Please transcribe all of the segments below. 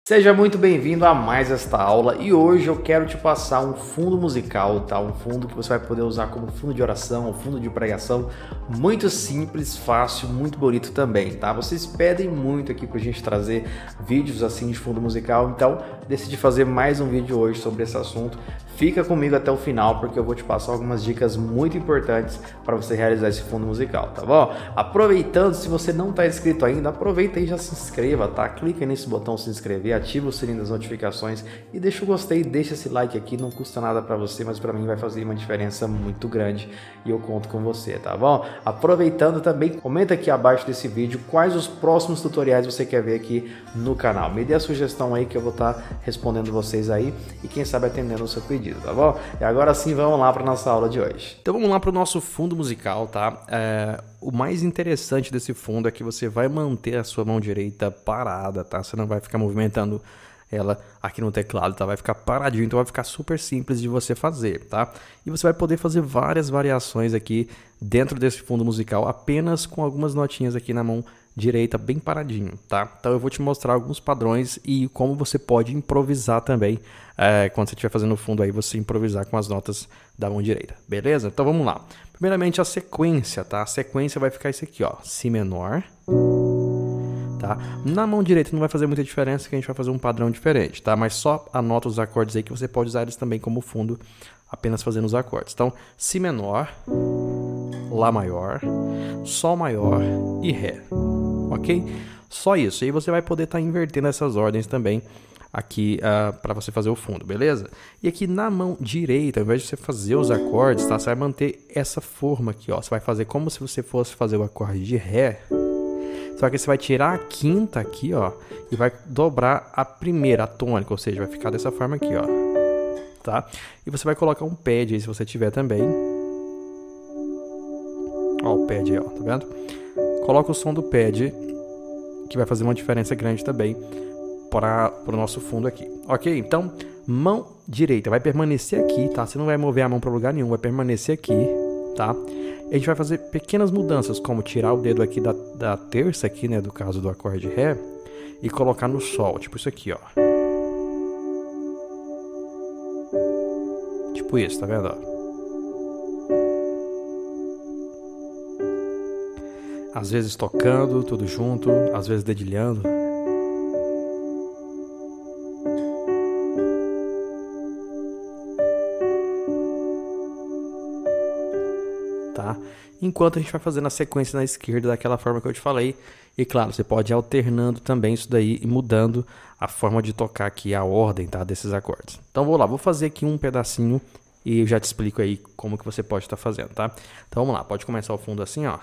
Seja muito bem-vindo a mais esta aula e hoje eu quero te passar um fundo musical, tá? Um fundo que você vai poder usar como fundo de oração, um fundo de pregação, muito simples, fácil, muito bonito também, tá? Vocês pedem muito aqui pra gente trazer vídeos assim de fundo musical, então decidi fazer mais um vídeo hoje sobre esse assunto. Fica comigo até o final porque eu vou te passar algumas dicas muito importantes para você realizar esse fundo musical, tá bom? Aproveitando, se você não está inscrito ainda, aproveita e já se inscreva, tá? Clica nesse botão se inscrever, ativa o sininho das notificações e deixa o gostei, deixa esse like aqui, não custa nada para você, mas para mim vai fazer uma diferença muito grande e eu conto com você, tá bom? Aproveitando também, comenta aqui abaixo desse vídeo quais os próximos tutoriais você quer ver aqui no canal. Me dê a sugestão aí que eu vou estar respondendo vocês aí e quem sabe atendendo o seu pedido. Tá bom? E agora sim vamos lá para nossa aula de hoje. Então vamos lá para o nosso fundo musical, tá? O mais interessante desse fundo é que você vai manter a sua mão direita parada, tá? Você não vai ficar movimentando ela aqui no teclado, tá? Vai ficar paradinho, então vai ficar super simples de você fazer, tá? E você vai poder fazer várias variações aqui dentro desse fundo musical apenas com algumas notinhas aqui na mão direita bem paradinho, tá? Então eu vou te mostrar alguns padrões e como você pode improvisar também quando você estiver fazendo o fundo aí, você improvisar com as notas da mão direita, beleza? Então vamos lá. Primeiramente a sequência, tá? A sequência vai ficar isso aqui, ó, Si menor, tá? Na mão direita não vai fazer muita diferença que a gente vai fazer um padrão diferente, tá? Mas só anota os acordes aí que você pode usar eles também como fundo, apenas fazendo os acordes. Então, Si menor, Lá maior, Sol maior e Ré, ok? Só isso, aí você vai poder estar invertendo essas ordens também aqui para você fazer o fundo, beleza? E aqui na mão direita, ao invés de você fazer os acordes, tá? Você vai manter essa forma aqui, ó. Você vai fazer como se você fosse fazer o acorde de Ré, só que você vai tirar a quinta aqui, ó, e vai dobrar a primeira, a tônica, ou seja, vai ficar dessa forma aqui, ó, tá? E você vai colocar um pad aí, se você tiver também. Ó, o pad aí, ó, tá vendo? Coloca o som do pad, que vai fazer uma diferença grande também para o nosso fundo aqui, ok? Então, mão direita vai permanecer aqui, tá? Você não vai mover a mão para lugar nenhum, vai permanecer aqui, tá? E a gente vai fazer pequenas mudanças, como tirar o dedo aqui da terça aqui, né, do caso do acorde Ré, e colocar no Sol, tipo isso aqui, ó. Tipo isso, tá vendo, ó? Às vezes tocando, tudo junto, às vezes dedilhando. Tá? Enquanto a gente vai fazendo a sequência na esquerda daquela forma que eu te falei. E claro, você pode ir alternando também isso daí e mudando a forma de tocar aqui, a ordem, tá, desses acordes. Então vou lá, vou fazer aqui um pedacinho e eu já te explico aí como que você pode estar fazendo, tá? Então vamos lá, pode começar o fundo assim, ó.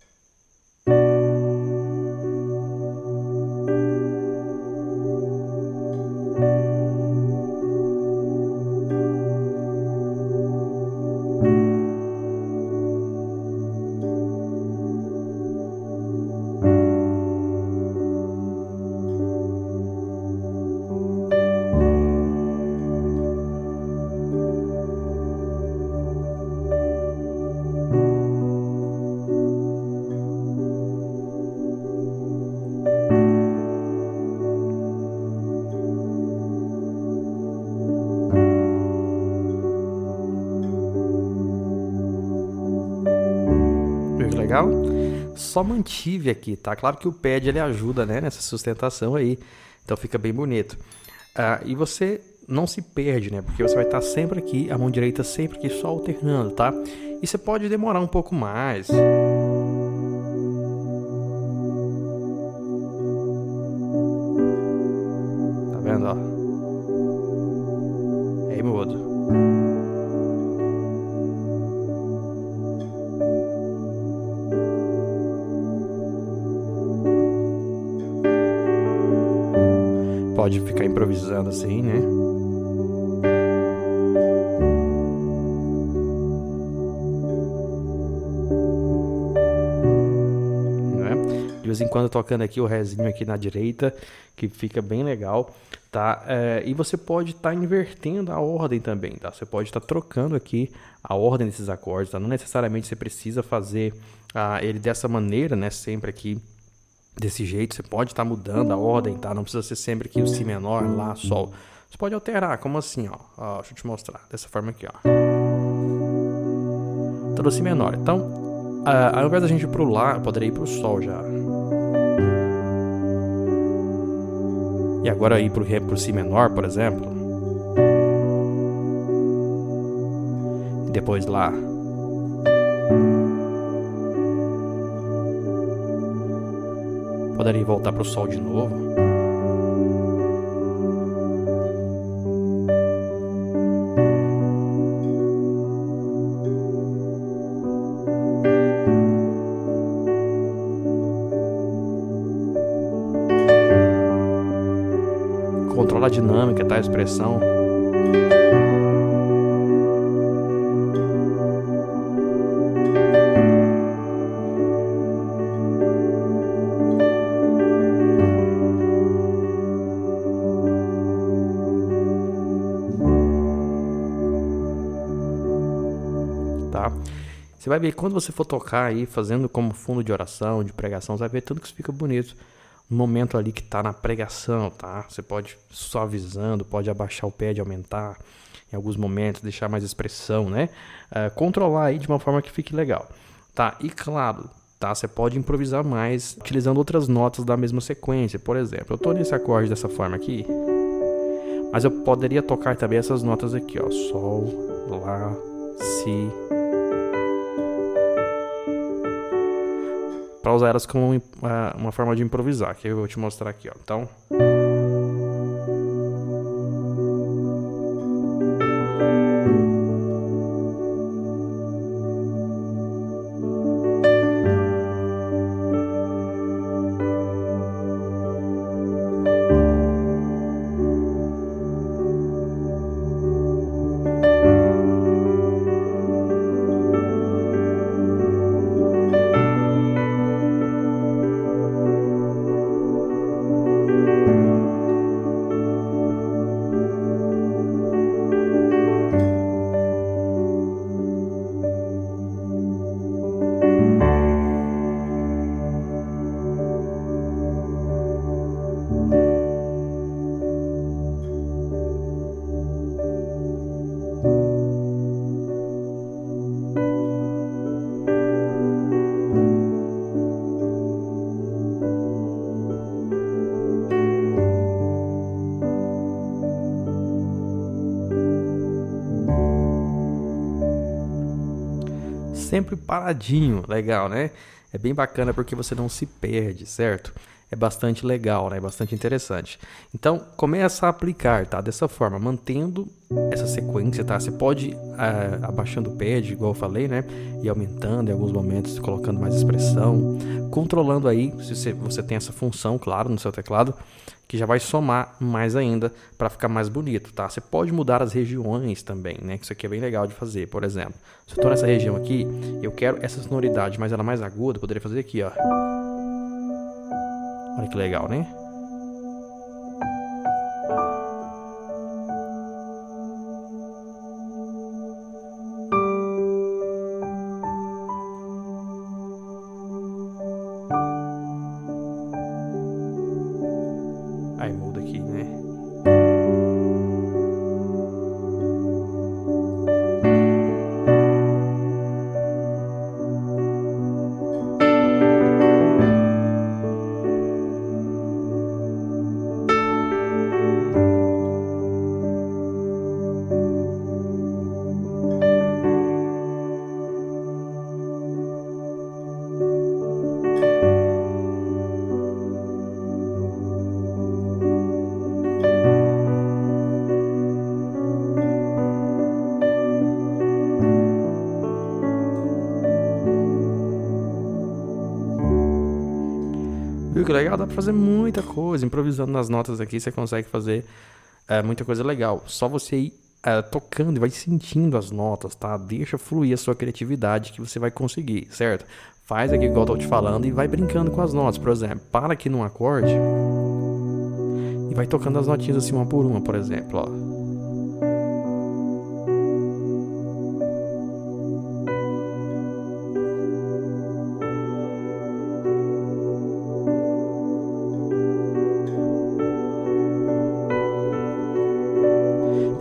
Legal? Só mantive aqui, tá? Claro que o pad ele ajuda, né, nessa sustentação aí, então fica bem bonito. E você não se perde, né? Porque você vai estar sempre aqui, a mão direita sempre aqui só alternando, tá? E você pode demorar um pouco mais. Tá vendo, ó? Aí muda. Pode ficar improvisando assim, né? De vez em quando tocando aqui o rézinho aqui na direita, que fica bem legal, tá? E você pode estar invertendo a ordem também, tá? Você pode estar trocando aqui a ordem desses acordes, tá? Não necessariamente você precisa fazer ele dessa maneira, né? Sempre aqui desse jeito. Você pode estar mudando a ordem, tá? Não precisa ser sempre aqui o Si menor, Lá, Sol. Você pode alterar, como assim, ó. Deixa eu te mostrar, dessa forma aqui, ó. Tá no Si menor. Então, ao invés da gente ir pro Lá, eu poderia ir pro Sol já. E agora ir pro Si menor, por exemplo. E depois Lá. Poderia voltar pro Sol de novo. Controla a dinâmica, tá? A expressão. Tá? Você vai ver, quando você for tocar aí, fazendo como fundo de oração, de pregação, você vai ver tudo que isso fica bonito. No momento ali que tá na pregação, tá? Você pode suavizando, pode abaixar o pé, de aumentar em alguns momentos, deixar mais expressão, né? Controlar aí de uma forma que fique legal, tá? E claro, tá? Você pode improvisar mais utilizando outras notas da mesma sequência. Por exemplo, eu tô nesse acorde dessa forma aqui, mas eu poderia tocar também essas notas aqui, ó. Sol, Lá, Si, para usar elas como uma forma de improvisar, que eu vou te mostrar aqui, ó. Então, sempre paradinho, legal, né? É bem bacana porque você não se perde, certo? É bastante legal, né? Bastante interessante. Então, começa a aplicar, tá? Dessa forma, mantendo essa sequência, tá? Você pode abaixando o pad, igual eu falei, né? E aumentando em alguns momentos, colocando mais expressão, controlando aí, se você tem essa função, claro, no seu teclado, que já vai somar mais ainda para ficar mais bonito, tá? Você pode mudar as regiões também, né? Que isso aqui é bem legal de fazer. Por exemplo, se eu tô nessa região aqui, eu quero essa sonoridade, mas ela mais aguda, eu poderia fazer aqui, ó. Olha que legal, né? Aí muda aqui, né? Viu que legal? Dá pra fazer muita coisa. Improvisando nas notas aqui, você consegue fazer muita coisa legal. Só você ir tocando e vai sentindo as notas, tá? Deixa fluir a sua criatividade que você vai conseguir, certo? Faz aqui igual eu tô te falando e vai brincando com as notas. Por exemplo, para aqui num acorde e vai tocando as notinhas assim uma por uma, por exemplo, ó.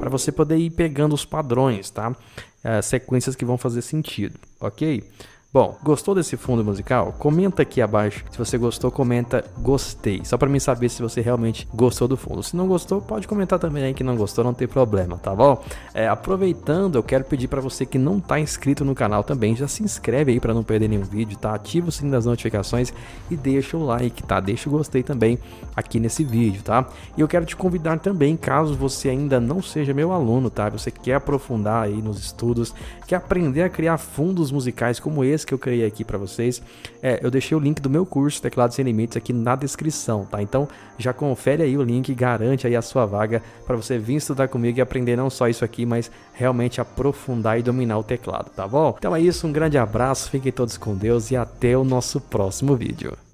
para você poder ir pegando os padrões, tá? Sequências que vão fazer sentido, ok? Bom, gostou desse fundo musical? Comenta aqui abaixo. Se você gostou, comenta gostei. Só para mim saber se você realmente gostou do fundo. Se não gostou, pode comentar também aí que não gostou, não tem problema, tá bom? Aproveitando, eu quero pedir para você que não tá inscrito no canal também, já se inscreve aí para não perder nenhum vídeo, tá? Ativa o sininho das notificações e deixa o like, tá? Deixa o gostei também aqui nesse vídeo, tá? E eu quero te convidar também, caso você ainda não seja meu aluno, tá? Você quer aprofundar aí nos estudos, quer aprender a criar fundos musicais como esse que eu criei aqui para vocês, eu deixei o link do meu curso Teclado Sem Limites aqui na descrição, tá? Então já confere aí o link, garante aí a sua vaga para você vir estudar comigo e aprender não só isso aqui, mas realmente aprofundar e dominar o teclado, tá bom? Então é isso, um grande abraço, fiquem todos com Deus e até o nosso próximo vídeo.